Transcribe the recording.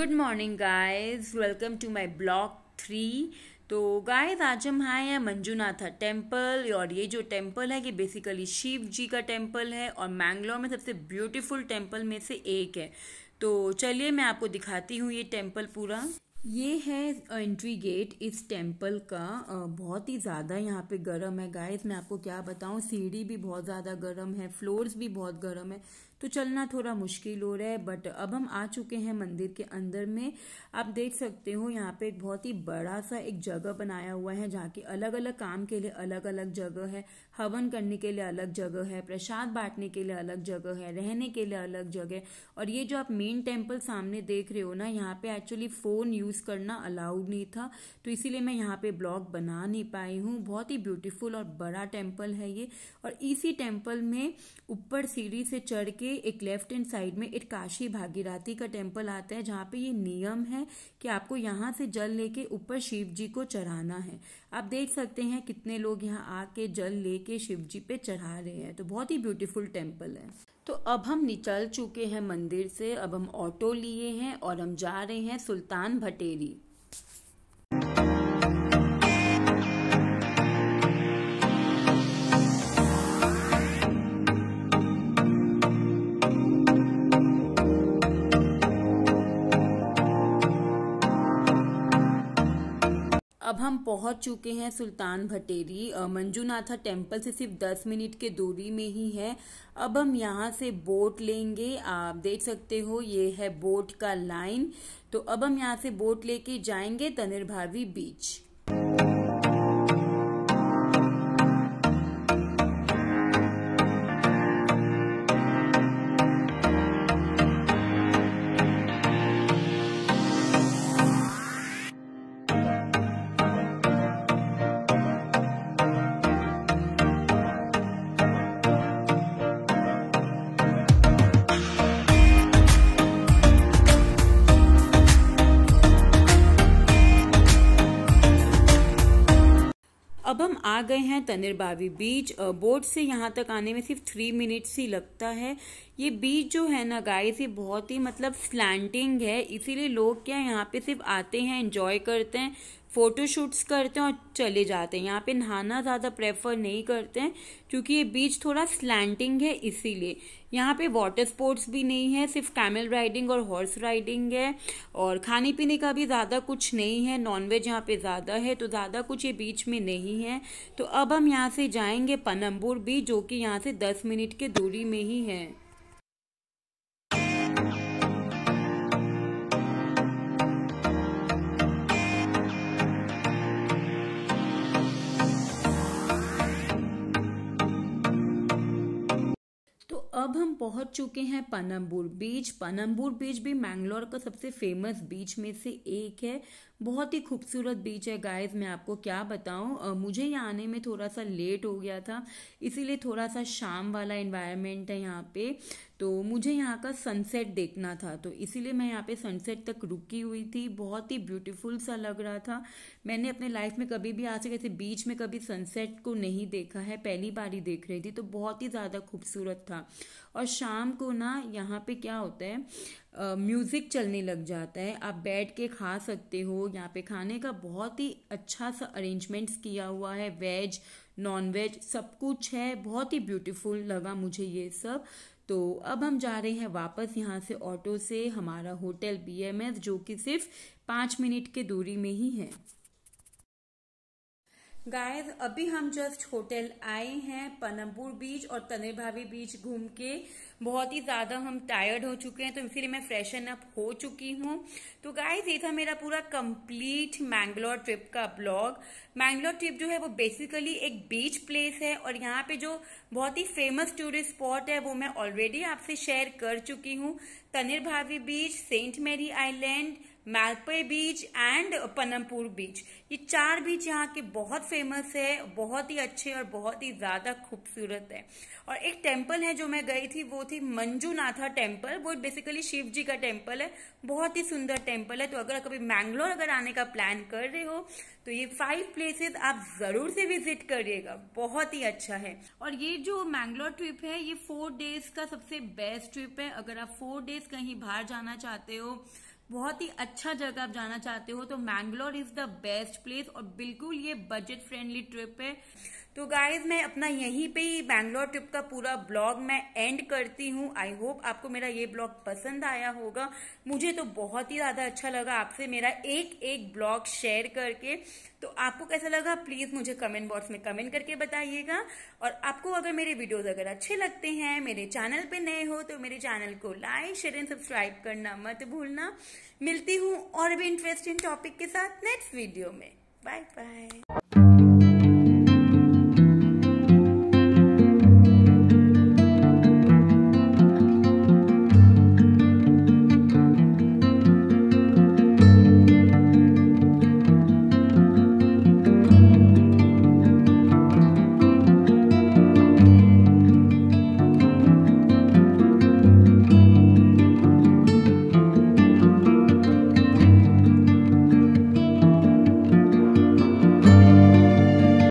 Good morning guys, welcome to my blog 3। तो guys आज हम आए हैं मंजूनाथा टेम्पल। और ये जो टेम्पल है ये बेसिकली शिव जी का टेम्पल है और मैंगलोर में सबसे ब्यूटीफुल टेम्पल में से एक है। तो चलिए मैं आपको दिखाती हूँ ये टेम्पल पूरा। ये है एंट्री गेट इस टेम्पल का। बहुत ही ज़्यादा यहाँ पे गर्म है गाइस, मैं आपको क्या बताऊँ। सीढ़ी भी बहुत ज़्यादा गर्म है, फ्लोर्स भी बहुत गर्म है, तो चलना थोड़ा मुश्किल हो रहा है। बट अब हम आ चुके हैं मंदिर के अंदर में। आप देख सकते हो यहाँ पे एक बहुत ही बड़ा सा एक जगह बनाया हुआ है जहाँ की अलग अलग काम के लिए अलग अलग जगह है, हवन करने के लिए अलग जगह है, प्रसाद बांटने के लिए अलग जगह है, रहने के लिए अलग जगह। और ये जो आप मेन टेम्पल सामने देख रहे हो ना, यहाँ पे एक्चुअली फोन यूज करना अलाउड नहीं था, तो इसीलिए मैं यहाँ पे ब्लॉग बना नहीं पाई हूँ। बहुत ही ब्यूटीफुल और बड़ा टेम्पल है ये। और इसी टेम्पल में ऊपर सीढ़ी से चढ़ के एक लेफ्ट हैंड साइड में एक काशी भागीरथी का टेम्पल आता है, जहाँ पे ये नियम है कि आपको यहाँ से जल लेके ऊपर शिव जी को चढ़ाना है। आप देख सकते हैं कितने लोग यहाँ आके जल लेके शिव जी पे चढ़ा रहे हैं। तो बहुत ही ब्यूटीफुल टेम्पल है। तो अब हम निकल चुके हैं मंदिर से। अब हम ऑटो लिए हैं और हम जा रहे हैं सुल्तान बटेरी। अब हम पहुंच चुके हैं सुल्तान बटेरी। मंजूनाथा टेम्पल से सिर्फ 10 मिनट के दूरी में ही है। अब हम यहाँ से बोट लेंगे। आप देख सकते हो ये है बोट का लाइन। तो अब हम यहाँ से बोट लेके जाएंगे तनिर्भावी बीच। अब हम आ गए हैं तनिर्भावी बीच। बोट से यहाँ तक आने में सिर्फ 3 मिनट्स ही लगता है। ये बीच जो है ना गाइस, ये बहुत ही मतलब स्लैंटिंग है, इसीलिए लोग क्या यहाँ पे सिर्फ आते हैं, एंजॉय करते हैं, फोटो शूट्स करते हैं और चले जाते हैं। यहाँ पे नहाना ज़्यादा प्रेफर नहीं करते हैं क्योंकि ये बीच थोड़ा स्लैंटिंग है, इसीलिए। यहाँ पे वाटर स्पोर्ट्स भी नहीं है, सिर्फ कैमल राइडिंग और हॉर्स राइडिंग है। और खाने पीने का भी ज़्यादा कुछ नहीं है, नॉनवेज यहाँ पे ज़्यादा है, तो ज़्यादा कुछ ये बीच में नहीं है। तो अब हम यहाँ से जाएंगे पनम्बूर बीच, जो कि यहाँ से 10 मिनट के दूरी में ही है। अब हम पहुंच चुके हैं पनम्बूर बीच। पनम्बूर बीच भी मैंगलोर का सबसे फेमस बीच में से एक है। बहुत ही खूबसूरत बीच है गाइस, मैं आपको क्या बताऊं। मुझे यहाँ आने में थोड़ा सा लेट हो गया था, इसीलिए थोड़ा सा शाम वाला एनवायरनमेंट है यहाँ पे। तो मुझे यहाँ का सनसेट देखना था, तो इसीलिए मैं यहाँ पे सनसेट तक रुकी हुई थी। बहुत ही ब्यूटीफुल सा लग रहा था। मैंने अपने लाइफ में कभी भी आज तक ऐसे बीच में कभी सनसेट को नहीं देखा है, पहली बार ही देख रही थी, तो बहुत ही ज़्यादा खूबसूरत था। और शाम को ना यहाँ पे क्या होता है, म्यूजिक चलने लग जाता है, आप बैठ के खा सकते हो। यहाँ पे खाने का बहुत ही अच्छा सा अरेंजमेंट्स किया हुआ है, वेज नॉन वेज सब कुछ है। बहुत ही ब्यूटीफुल लगा मुझे ये सब। तो अब हम जा रहे हैं वापस यहाँ से ऑटो से हमारा होटल BMS, जो कि सिर्फ 5 मिनट के दूरी में ही है। गाइस अभी हम जस्ट होटल आए हैं पनम्बूर बीच और तनिर्भावी बीच घूम के। बहुत ही ज्यादा हम टायर्ड हो चुके हैं, तो इसीलिए मैं फ्रेशन अप हो चुकी हूँ। तो गाइस ये था मेरा पूरा कंप्लीट मैंगलोर ट्रिप का ब्लॉग। मैंगलोर ट्रिप जो है वो बेसिकली एक बीच प्लेस है, और यहाँ पे जो बहुत ही फेमस टूरिस्ट स्पॉट है वो मैं ऑलरेडी आपसे शेयर कर चुकी हूँ। Tannirbhavi beach, Saint Mary island, Malpe beach and Panambur beach, ये 4 बीच यहाँ के बहुत फेमस है, बहुत ही अच्छे और बहुत ही ज्यादा खूबसूरत है। और एक टेम्पल है जो मैं गई थी, वो थी मंजूनाथा टेम्पल। वो बेसिकली शिव जी का टेम्पल है, बहुत ही सुंदर टेम्पल है। तो अगर कभी मैंगलोर अगर आने का प्लान कर रहे हो तो ये 5 प्लेसेस आप जरूर से विजिट करिएगा, बहुत ही अच्छा है। और ये जो मैंगलोर ट्रिप है ये 4 डेज का सबसे बेस्ट ट्रिप है। अगर आप 4 डेज कहीं बाहर जाना चाहते हो बहुत ही अच्छा जगह आप जाना चाहते हो तो Mangalore is the best place और बिल्कुल ये बजट फ्रेंडली ट्रिप है। तो गाइज मैं अपना यहीं पे ही बैंगलोर ट्रिप का पूरा ब्लॉग मैं एंड करती हूँ। आई होप आपको मेरा ये ब्लॉग पसंद आया होगा। मुझे तो बहुत ही ज्यादा अच्छा लगा आपसे मेरा एक एक ब्लॉग शेयर करके। तो आपको कैसा लगा प्लीज मुझे कमेंट बॉक्स में कमेंट करके बताइएगा। और आपको अगर मेरे वीडियोस अगर अच्छे लगते हैं, मेरे चैनल पे नए हो तो मेरे चैनल को लाइक शेयर एंड सब्सक्राइब करना मत भूलना। मिलती हूँ और भी इंटरेस्टिंग टॉपिक के साथ नेक्स्ट वीडियो में। Bye bye.